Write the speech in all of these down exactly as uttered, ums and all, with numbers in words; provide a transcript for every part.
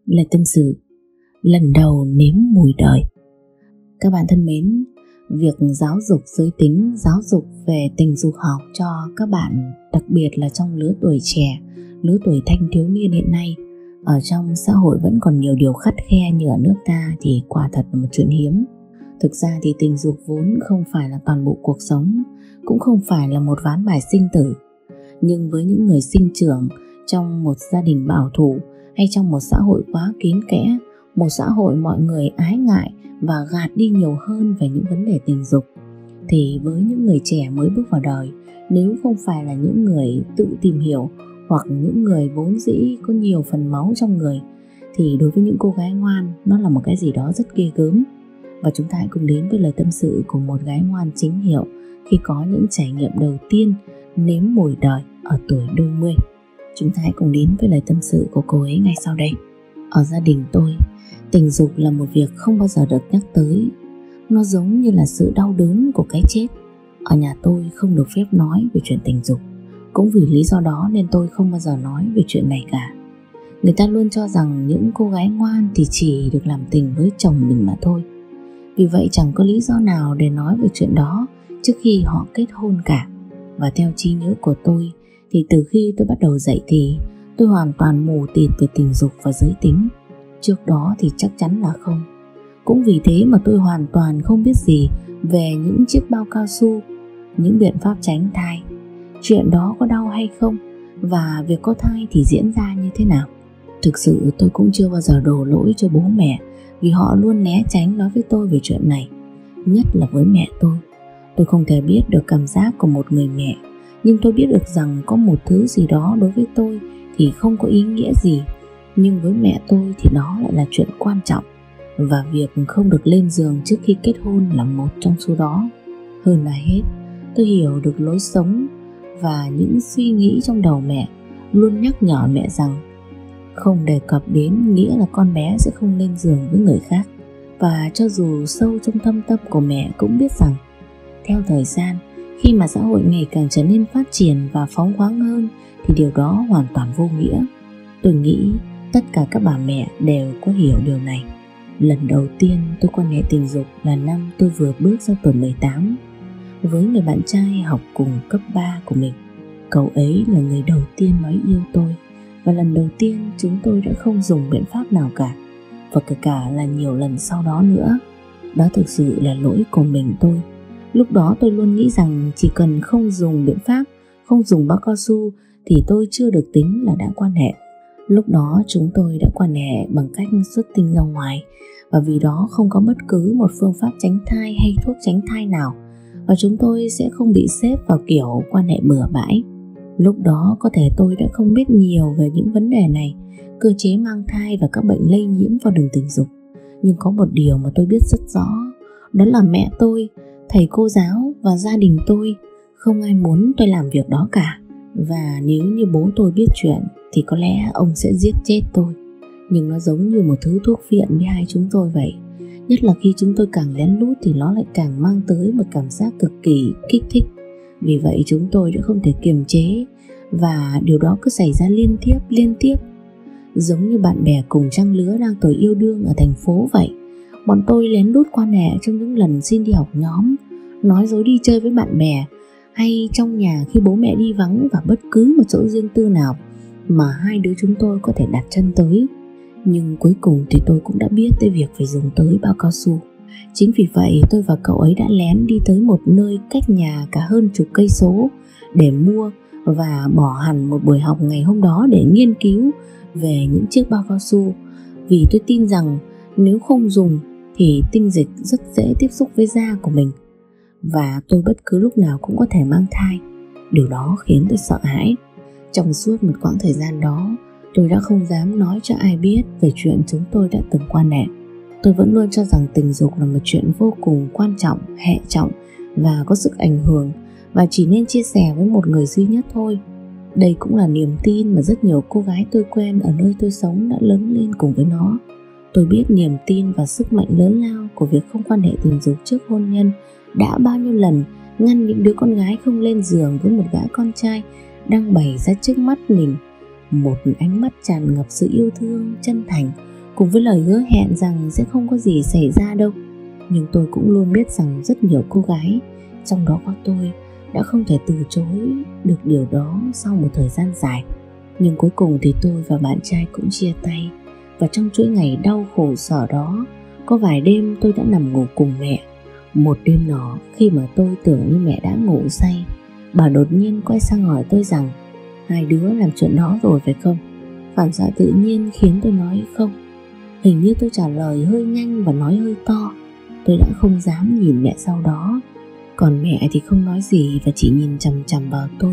Lời tâm sự lần đầu nếm mùi đời. Các bạn thân mến, việc giáo dục giới tính, giáo dục về tình dục học cho các bạn, đặc biệt là trong lứa tuổi trẻ, lứa tuổi thanh thiếu niên hiện nay, ở trong xã hội vẫn còn nhiều điều khắt khe như ở nước ta thì quả thật là một chuyện hiếm. Thực ra thì tình dục vốn không phải là toàn bộ cuộc sống, cũng không phải là một ván bài sinh tử. Nhưng với những người sinh trưởng trong một gia đình bảo thủ hay trong một xã hội quá kín kẽ, một xã hội mọi người ái ngại và gạt đi nhiều hơn về những vấn đề tình dục, thì với những người trẻ mới bước vào đời, nếu không phải là những người tự tìm hiểu hoặc những người vốn dĩ có nhiều phần máu trong người, thì đối với những cô gái ngoan, nó là một cái gì đó rất ghê gớm. Và chúng ta hãy cùng đến với lời tâm sự của một gái ngoan chính hiệu khi có những trải nghiệm đầu tiên nếm mùi đời ở tuổi đôi mươi. Chúng ta hãy cùng đến với lời tâm sự của cô ấy ngay sau đây. Ở gia đình tôi, tình dục là một việc không bao giờ được nhắc tới. Nó giống như là sự đau đớn của cái chết. Ở nhà tôi không được phép nói về chuyện tình dục. Cũng vì lý do đó nên tôi không bao giờ nói về chuyện này cả. Người ta luôn cho rằng những cô gái ngoan thì chỉ được làm tình với chồng mình mà thôi. Vì vậy chẳng có lý do nào để nói về chuyện đó trước khi họ kết hôn cả. Và theo trí nhớ của tôi thì từ khi tôi bắt đầu dậy thì tôi hoàn toàn mù tịt về tình dục và giới tính. Trước đó thì chắc chắn là không. Cũng vì thế mà tôi hoàn toàn không biết gì về những chiếc bao cao su, những biện pháp tránh thai, chuyện đó có đau hay không, và việc có thai thì diễn ra như thế nào. Thực sự tôi cũng chưa bao giờ đổ lỗi cho bố mẹ, vì họ luôn né tránh nói với tôi về chuyện này. Nhất là với mẹ tôi. Tôi không thể biết được cảm giác của một người mẹ, nhưng tôi biết được rằng có một thứ gì đó đối với tôi thì không có ý nghĩa gì, nhưng với mẹ tôi thì đó lại là chuyện quan trọng. Và việc không được lên giường trước khi kết hôn là một trong số đó. Hơn là hết, tôi hiểu được lối sống và những suy nghĩ trong đầu mẹ luôn nhắc nhở mẹ rằng không đề cập đến nghĩa là con bé sẽ không lên giường với người khác. Và cho dù sâu trong thâm tâm của mẹ cũng biết rằng theo thời gian, khi mà xã hội ngày càng trở nên phát triển và phóng khoáng hơn, thì điều đó hoàn toàn vô nghĩa. Tôi nghĩ tất cả các bà mẹ đều có hiểu điều này. Lần đầu tiên tôi quan hệ tình dục là năm tôi vừa bước ra tuổi mười tám, với người bạn trai học cùng cấp ba của mình. Cậu ấy là người đầu tiên nói yêu tôi, và lần đầu tiên chúng tôi đã không dùng biện pháp nào cả, và kể cả là nhiều lần sau đó nữa. Đó thực sự là lỗi của mình tôi. Lúc đó tôi luôn nghĩ rằng chỉ cần không dùng biện pháp, không dùng bao cao su thì tôi chưa được tính là đã quan hệ. Lúc đó chúng tôi đã quan hệ bằng cách xuất tinh ra ngoài, và vì đó không có bất cứ một phương pháp tránh thai hay thuốc tránh thai nào, và chúng tôi sẽ không bị xếp vào kiểu quan hệ bừa bãi. Lúc đó có thể tôi đã không biết nhiều về những vấn đề này, cơ chế mang thai và các bệnh lây nhiễm vào đường tình dục. Nhưng có một điều mà tôi biết rất rõ, đó là mẹ tôi, thầy cô giáo và gia đình tôi không ai muốn tôi làm việc đó cả. Và nếu như bố tôi biết chuyện thì có lẽ ông sẽ giết chết tôi. Nhưng nó giống như một thứ thuốc phiện với hai chúng tôi vậy. Nhất là khi chúng tôi càng lén lút thì nó lại càng mang tới một cảm giác cực kỳ kích thích. Vì vậy chúng tôi đã không thể kiềm chế, và điều đó cứ xảy ra liên tiếp liên tiếp. Giống như bạn bè cùng trang lứa đang tuổi yêu đương ở thành phố vậy. Bọn tôi lén lút quan hệ trong những lần xin đi học nhóm, nói dối đi chơi với bạn bè, hay trong nhà khi bố mẹ đi vắng, và bất cứ một chỗ riêng tư nào mà hai đứa chúng tôi có thể đặt chân tới. Nhưng cuối cùng thì tôi cũng đã biết tới việc phải dùng tới bao cao su. Chính vì vậy tôi và cậu ấy đã lén đi tới một nơi cách nhà cả hơn chục cây số để mua và bỏ hẳn một buổi học ngày hôm đó để nghiên cứu về những chiếc bao cao su. Vì tôi tin rằng nếu không dùng thì tinh dịch rất dễ tiếp xúc với da của mình, và tôi bất cứ lúc nào cũng có thể mang thai. Điều đó khiến tôi sợ hãi. Trong suốt một quãng thời gian đó, tôi đã không dám nói cho ai biết về chuyện chúng tôi đã từng quan hệ. Tôi vẫn luôn cho rằng tình dục là một chuyện vô cùng quan trọng, hệ trọng và có sức ảnh hưởng, và chỉ nên chia sẻ với một người duy nhất thôi. Đây cũng là niềm tin mà rất nhiều cô gái tôi quen ở nơi tôi sống đã lớn lên cùng với nó. Tôi biết niềm tin và sức mạnh lớn lao của việc không quan hệ tình dục trước hôn nhân đã bao nhiêu lần ngăn những đứa con gái không lên giường với một gã con trai đang bày ra trước mắt mình một ánh mắt tràn ngập sự yêu thương, chân thành, cùng với lời hứa hẹn rằng sẽ không có gì xảy ra đâu. Nhưng tôi cũng luôn biết rằng rất nhiều cô gái, trong đó có tôi, đã không thể từ chối được điều đó sau một thời gian dài. Nhưng cuối cùng thì tôi và bạn trai cũng chia tay. Và trong chuỗi ngày đau khổ sở đó, có vài đêm tôi đã nằm ngủ cùng mẹ. Một đêm nọ, khi mà tôi tưởng như mẹ đã ngủ say, bà đột nhiên quay sang hỏi tôi rằng hai đứa làm chuyện đó rồi phải không? Phản xạ tự nhiên khiến tôi nói không. Hình như tôi trả lời hơi nhanh và nói hơi to. Tôi đã không dám nhìn mẹ sau đó. Còn mẹ thì không nói gì và chỉ nhìn chằm chằm vào tôi.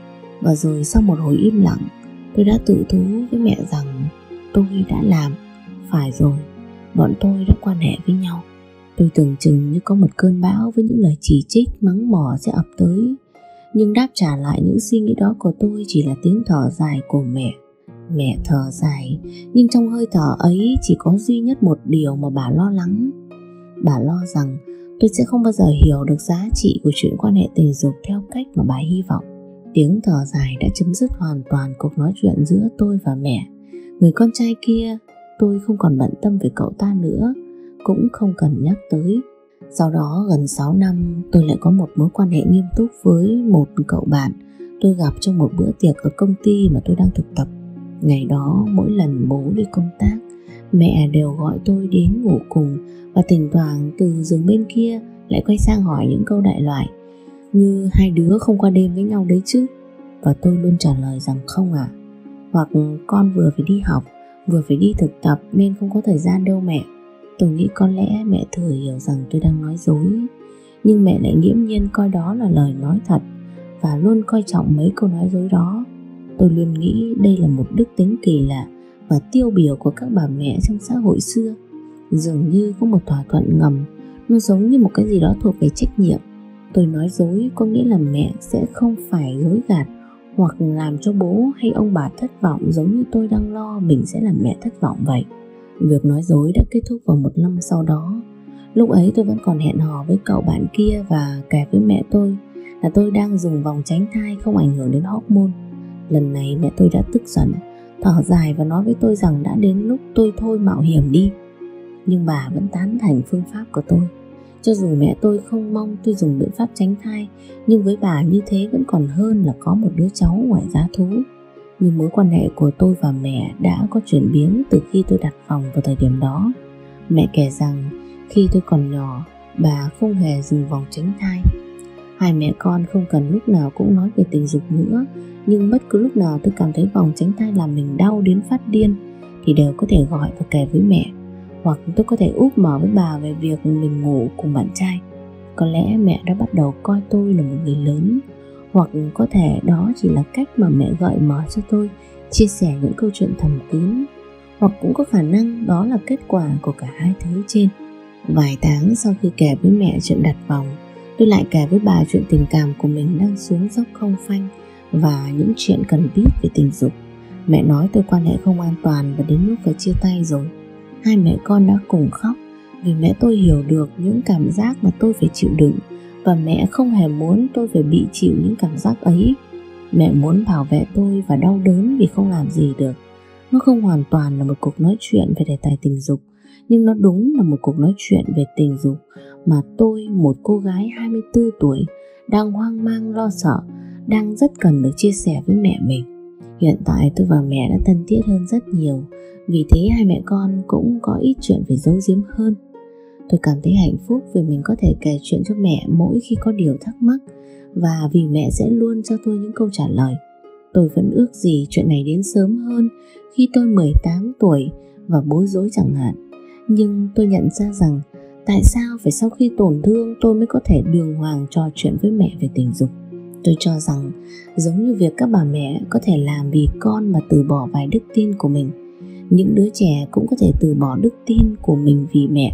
Và rồi sau một hồi im lặng, tôi đã tự thú với mẹ rằng tôi đã làm. Phải rồi, bọn tôi đã quan hệ với nhau. Tôi tưởng chừng như có một cơn bão với những lời chỉ trích, mắng mỏ sẽ ập tới. Nhưng đáp trả lại những suy nghĩ đó của tôi chỉ là tiếng thở dài của mẹ. Mẹ thở dài, nhưng trong hơi thở ấy chỉ có duy nhất một điều mà bà lo lắng. Bà lo rằng tôi sẽ không bao giờ hiểu được giá trị của chuyện quan hệ tình dục theo cách mà bà hy vọng. Tiếng thở dài đã chấm dứt hoàn toàn cuộc nói chuyện giữa tôi và mẹ. Người con trai kia, tôi không còn bận tâm về cậu ta nữa, cũng không cần nhắc tới. Sau đó gần sáu năm, tôi lại có một mối quan hệ nghiêm túc với một cậu bạn tôi gặp trong một bữa tiệc ở công ty mà tôi đang thực tập. Ngày đó, mỗi lần bố đi công tác, mẹ đều gọi tôi đến ngủ cùng, và thỉnh thoảng từ giường bên kia lại quay sang hỏi những câu đại loại như hai đứa không qua đêm với nhau đấy chứ. Và tôi luôn trả lời rằng không ạ, à. Hoặc con vừa phải đi học, vừa phải đi thực tập nên không có thời gian đâu mẹ. Tôi nghĩ có lẽ mẹ thừa hiểu rằng tôi đang nói dối, nhưng mẹ lại nghiễm nhiên coi đó là lời nói thật và luôn coi trọng mấy câu nói dối đó. Tôi luôn nghĩ đây là một đức tính kỳ lạ và tiêu biểu của các bà mẹ trong xã hội xưa. Dường như có một thỏa thuận ngầm, nó giống như một cái gì đó thuộc về trách nhiệm. Tôi nói dối có nghĩa là mẹ sẽ không phải dối gạt hoặc làm cho bố hay ông bà thất vọng, giống như tôi đang lo mình sẽ làm mẹ thất vọng vậy. Việc nói dối đã kết thúc vào một năm sau đó. Lúc ấy tôi vẫn còn hẹn hò với cậu bạn kia và kể với mẹ tôi là tôi đang dùng vòng tránh thai không ảnh hưởng đến hormone. Lần này mẹ tôi đã tức giận, thở dài và nói với tôi rằng đã đến lúc tôi thôi mạo hiểm đi. Nhưng bà vẫn tán thành phương pháp của tôi. Cho dù mẹ tôi không mong tôi dùng biện pháp tránh thai, nhưng với bà như thế vẫn còn hơn là có một đứa cháu ngoài giá thú. Nhưng mối quan hệ của tôi và mẹ đã có chuyển biến từ khi tôi đặt phòng vào thời điểm đó. Mẹ kể rằng khi tôi còn nhỏ, bà không hề dùng vòng tránh thai. Hai mẹ con không cần lúc nào cũng nói về tình dục nữa, nhưng bất cứ lúc nào tôi cảm thấy vòng tránh thai làm mình đau đến phát điên thì đều có thể gọi và kể với mẹ. Hoặc tôi có thể úp mở với bà về việc mình ngủ cùng bạn trai. Có lẽ mẹ đã bắt đầu coi tôi là một người lớn, hoặc có thể đó chỉ là cách mà mẹ gợi mở cho tôi chia sẻ những câu chuyện thầm kín. Hoặc cũng có khả năng đó là kết quả của cả hai thứ trên. Vài tháng sau khi kể với mẹ chuyện đặt vòng, tôi lại kể với bà chuyện tình cảm của mình đang xuống dốc không phanh và những chuyện cần biết về tình dục. Mẹ nói tôi quan hệ không an toàn và đến lúc phải chia tay rồi. Hai mẹ con đã cùng khóc vì mẹ tôi hiểu được những cảm giác mà tôi phải chịu đựng, và mẹ không hề muốn tôi phải bị chịu những cảm giác ấy. Mẹ muốn bảo vệ tôi và đau đớn vì không làm gì được. Nó không hoàn toàn là một cuộc nói chuyện về đề tài tình dục, nhưng nó đúng là một cuộc nói chuyện về tình dục mà tôi, một cô gái hai mươi tư tuổi, đang hoang mang lo sợ, đang rất cần được chia sẻ với mẹ mình. Hiện tại tôi và mẹ đã thân thiết hơn rất nhiều, vì thế hai mẹ con cũng có ít chuyện phải giấu giếm hơn. Tôi cảm thấy hạnh phúc vì mình có thể kể chuyện cho mẹ mỗi khi có điều thắc mắc, và vì mẹ sẽ luôn cho tôi những câu trả lời. Tôi vẫn ước gì chuyện này đến sớm hơn, khi tôi mười tám tuổi và bối rối chẳng hạn. Nhưng tôi nhận ra rằng tại sao phải sau khi tổn thương tôi mới có thể đường hoàng trò chuyện với mẹ về tình dục. Tôi cho rằng giống như việc các bà mẹ có thể làm vì con mà từ bỏ vài đức tin của mình, những đứa trẻ cũng có thể từ bỏ đức tin của mình vì mẹ.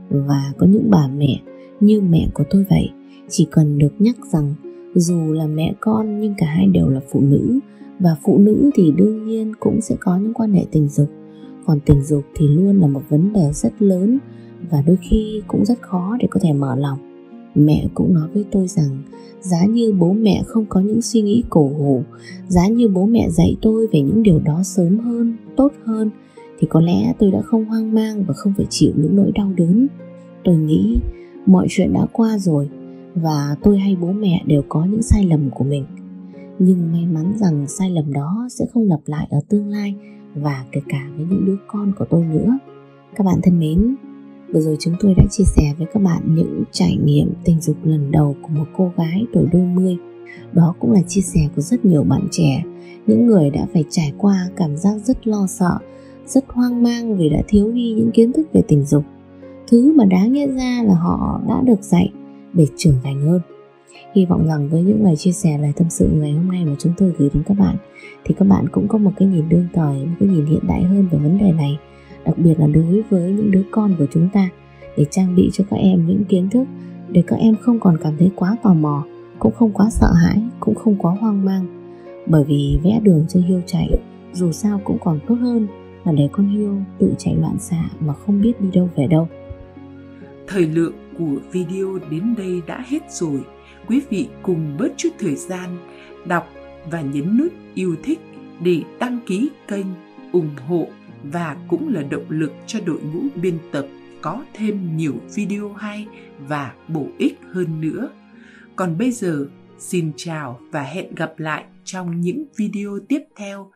Và có những bà mẹ như mẹ của tôi vậy, chỉ cần được nhắc rằng dù là mẹ con nhưng cả hai đều là phụ nữ, và phụ nữ thì đương nhiên cũng sẽ có những quan hệ tình dục. Còn tình dục thì luôn là một vấn đề rất lớn và đôi khi cũng rất khó để có thể mở lòng. Mẹ cũng nói với tôi rằng giá như bố mẹ không có những suy nghĩ cổ hủ, giá như bố mẹ dạy tôi về những điều đó sớm hơn, tốt hơn, thì có lẽ tôi đã không hoang mang và không phải chịu những nỗi đau đớn. Tôi nghĩ mọi chuyện đã qua rồi và tôi hay bố mẹ đều có những sai lầm của mình. Nhưng may mắn rằng sai lầm đó sẽ không lặp lại ở tương lai và kể cả với những đứa con của tôi nữa. Các bạn thân mến, vừa rồi chúng tôi đã chia sẻ với các bạn những trải nghiệm tình dục lần đầu của một cô gái tuổi đôi mươi. Đó cũng là chia sẻ của rất nhiều bạn trẻ, những người đã phải trải qua cảm giác rất lo sợ, rất hoang mang vì đã thiếu đi những kiến thức về tình dục, thứ mà đáng nhẽ ra là họ đã được dạy để trưởng thành hơn. Hy vọng rằng với những lời chia sẻ, lời tâm sự ngày hôm nay mà chúng tôi gửi đến các bạn thì các bạn cũng có một cái nhìn đương thời, một cái nhìn hiện đại hơn về vấn đề này, đặc biệt là đối với những đứa con của chúng ta, để trang bị cho các em những kiến thức để các em không còn cảm thấy quá tò mò, cũng không quá sợ hãi, cũng không quá hoang mang. Bởi vì vẽ đường cho hươu chạy dù sao cũng còn tốt hơn là để con hươu tự chạy loạn xạ mà không biết đi đâu về đâu. Thời lượng của video đến đây đã hết rồi. Quý vị cùng bớt chút thời gian đọc và nhấn nút yêu thích để đăng ký kênh, ủng hộ và cũng là động lực cho đội ngũ biên tập có thêm nhiều video hay và bổ ích hơn nữa. Còn bây giờ, xin chào và hẹn gặp lại trong những video tiếp theo